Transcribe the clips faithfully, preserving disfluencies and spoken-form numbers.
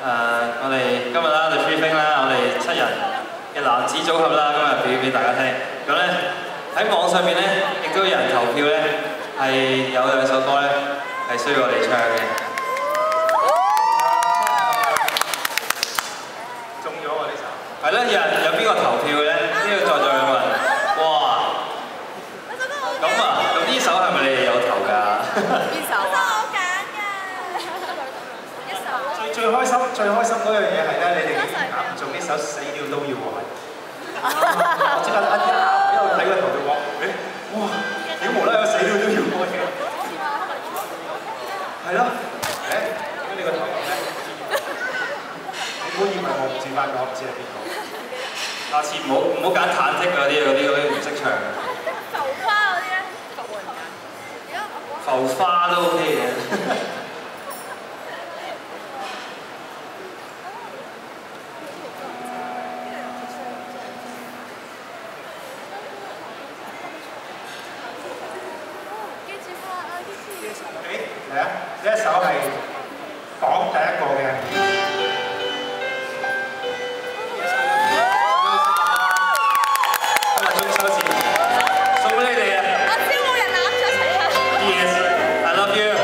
我哋今日啦，我哋 three think 啦，我哋七人嘅男子組合啦，今日表演俾大家聽。咁咧喺網上面咧，亦都有人投票咧，係有兩首歌咧係需要我哋唱嘅。中咗我呢首。係啦，有人有邊個投票咧？呢度在座有冇人？哇！咁啊，咁呢首係咪你哋有投㗎？邊首啊？我揀㗎。一首。最最開心最開心嗰樣嘢係咧，你哋竟然揀唔中呢首死了都要愛。我即刻一一一路睇個投票話，誒，哇！點無啦啦死了都要愛嘅？係咯，誒，點解你個頭咁咧？你唔好以為我唔知翻講，唔知係邊個。下次唔好唔好揀忐忑嗰啲嗰啲嗰啲唔識唱。浮花嗰啲咧，浮花都 OK 嘅。嚟啊！呢一首係講第一個嘅。今日中秋節，送俾你哋啊！阿招冇人攬咗一齊啊 ！Yes, I love you。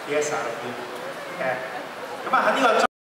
D S 入邊嘅。咁啊喺呢個